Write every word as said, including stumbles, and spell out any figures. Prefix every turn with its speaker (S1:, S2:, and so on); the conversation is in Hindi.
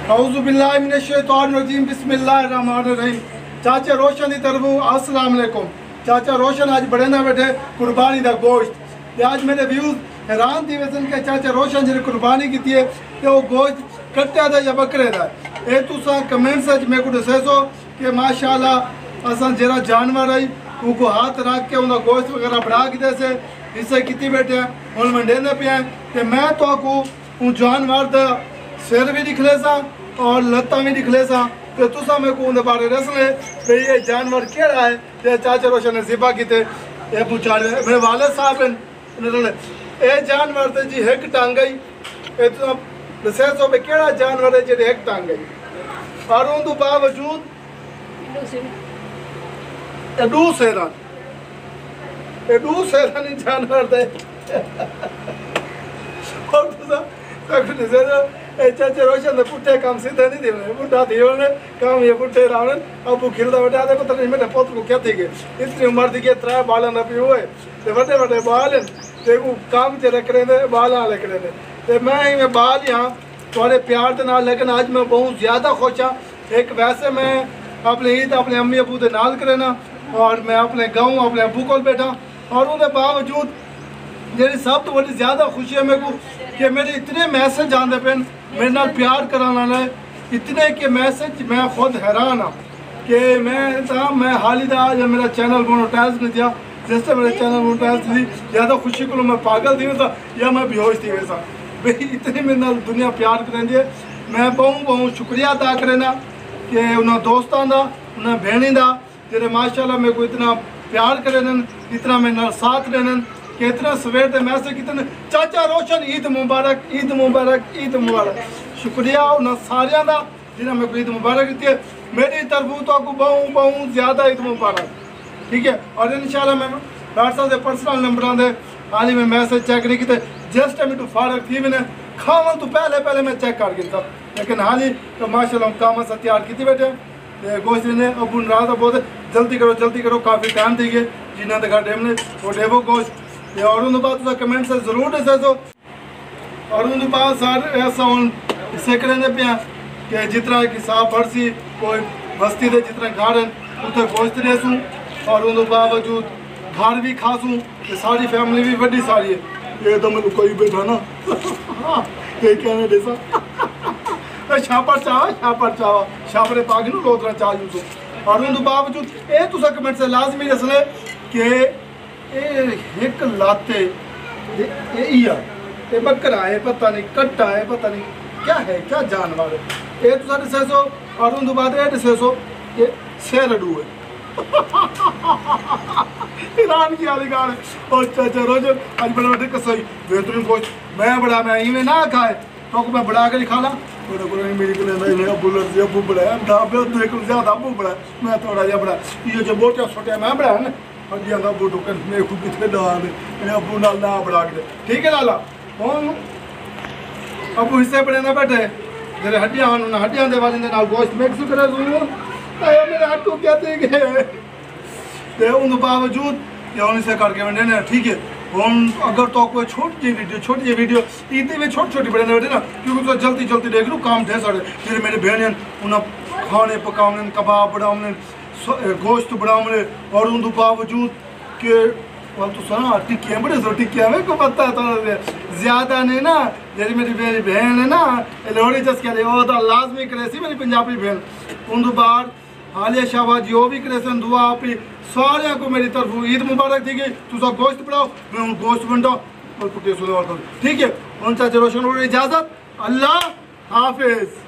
S1: औज़ुबिल्लाहिमिनश्शैतानिर्रजीम बिस्मिल्लाहिर्रहमानिर्रहीम। चाचा रोशन की तरफ अस्सलाम वालेकुम। चाचा रोशन आज बड़े ना बैठे कुर्बानी का गोश्त ते आज मेरे व्यूज हैरान थी वैसे कि चाचा रोशन जी कुर्बानी की है तो वो गोश्त कट्टे का या बकरे का ये तुसा कमेंट्स मेरे को दसे सो कि माशाअल्लाह असा जरा जानवर आई उनको हाथ रख के उनका गोश्त वगैरह बढ़ा के जैसे हिस्से की बैठे हूँ मैं देने पे तो मैं तो उन जानवर का सिर भी दिख ले सा और लत्ता भी दिख ले सा तो तुसा मेरे को उनके बारे दस ले भाई ये जानवर केड़ा है ते चाचा रोशन ने ज़िबा किते ये पूछा मेरे वाले साहब हैं ये जानवर तो जी एक टांग गई ये तो दसे सौ में केड़ा जानवर है जी एक टांग गई और उन तो बावजूद एडू सेरा एडू सेरा नहीं जानवर दे और तुसा चाचा रोशन ने पुट्ठे काम सीधे नहीं दे बुढ़ा थी उन्होंने काम ये पुट्ठे रावण अब वो खिलता बैठा आते पता नहीं मेरे पुत्र को क्या थी के इतनी उम्र थी के त्रै बालन अभी हुए ते बड़े बड़े बालन ते वो काम च रख रहे थे बाल रख रहे थे ते मैं ही मैं बाल यहाँ थोड़े प्यार के नाल लेकिन आज मैं बहुत ज़्यादा खुश हाँ। एक वैसे मैं अपने ईद अपने अम्मी अबू के नाल करे ना और मैं अपने गाँव अपने अबू को बैठा और उनके बावजूद मेरी सब तो बड़ी ज़्यादा खुशी है मेरे को कि मेरे इतने मैसेज आते पे मेरे नाल प्यार कराने वाले इतने के मैसेज मैं खुद हैरान हाँ कि मैं था मैं हाल ही था जब मेरा चैनल मोनेटाइज नहीं था जिससे मेरा चैनल मोनेटाइज थी ज़्यादा खुशी को मैं पागल थी वैसा या मैं बेहोश थी वैसा भाई इतनी मेरे नाल दुनिया प्यार करेंदी है। मैं बहुत बहुत शुक्रिया अदा करेना कि उन्होंने दोस्तों का उन्हें भेणी का जेरे माशाल्लाह मेरे को इतना प्यार करेन इतना मेरे नाल साथ देन कि इतना सवेर के मैसेज कितने चाचा रोशन ईद मुबारक ईद मुबारक ईद मुबारक शुक्रिया उन्होंने सारिया का जिन्हें मेरे को ईद मुबारक दी है। मेरी तरफ तो आपको बहुत बहुत ज़्यादा ईद मुबारक ठीक है। और इंशाल्लाह मैं डॉक्टर साहब के पर्सनल नंबर दे हाल ही में मैसेज चेक नहीं किए जिस टाइम तो फारक थी मैंने खावन तो पहले पहले मैं चेक कर गया लेकिन हाल ही तो माशाल्लाह काम से तैयार की बैठे गोश्त ने अबू नाराज बहुत जल्दी करो जल्दी करो काफ़ी टाइम थी गए जिन्हें तो टाइम ने वो डेवो गोश्त और उन बाद कमेंट से जरूर दसे सो और उन बाद सर ऐसा हूँ इसे करेंगे पे कि जितना कि साफ भरसी कोई बस्ती दे जितना घर है उतने गोश्त देसूँ और उन बावजूद घर भी खासूँ ये सारी फैमिली भी बड़ी सारी है ये तो मैं कोई बैठा ना ये कहने जैसा छापर चावा छापर चावा छापरे पाग नू लोतरा चाह यूँ और उन बावजूद ये तुसा कमेंट से लाजमी दसने कि एक लाते ये बकरा है पता नहीं कट्टा है पता नहीं क्या है क्या जानवर है ये तो साढ़े छः सौ और उन बाद ये छः सौ ये शेरडू है ईरान की वाली गाड़ और चाचा रोज आज बड़े बड़े कसई बेहतरीन गोश्त मैं बड़ा मैं इवें ना खाए तो मैं बड़ा कर खा ला मेरे को मेरी को लेना बुलर से अबू बड़ा ढाबे तो एक ज़्यादा अबू बड़ा मैं थोड़ा जा बड़ा ये जो बोटे छोटे मैं बड़ा है ना हड्डियां का बूटो कर मेरे को कितने डाल मेरे अबू नाल ना बढ़ा के ठीक है लाला कौन अबू हिस्से बड़े ना बैठे जरे हड्डियां ना हड्डियां दे वाले नाल गोश्त मिक्स करे सुनो आया मेरे हाथ को क्या थे गए ते उन बावजूद ये उनसे करके मैंने ना ठीक है हम अगर तो कोई छोटी जी वीडियो छोटी जी वीडियो इतनी में छोटी छोटी बड़े बैठे ना क्योंकि तो जल्दी जल्दी देख लो काम थे सारे फिर मेरे बहन उन्हें खाने पकाने कबाब बनाने गोश्त बनाने और उन बावजूद के वाल तो सुना टिक्कियाँ बड़े सो टिक्कियाँ मेरे को पता है थोड़ा ज़्यादा नहीं ना जैसे मेरी मेरी बहन है ना लोहड़ी जस के लिए वो तो लाजमी करे सी मेरी पंजाबी बहन उन बाद हालिया शाहबाज जो भी करे सन दुआ आप सारे को मेरी तरफ ईद मुबारक थी गई तुसा गोश्त बनाओ मैं उन गोश्त बंटाओ और कुटिया सुनो ठीक है उन चाचा रोशन इजाज़त अल्लाह हाफिज़।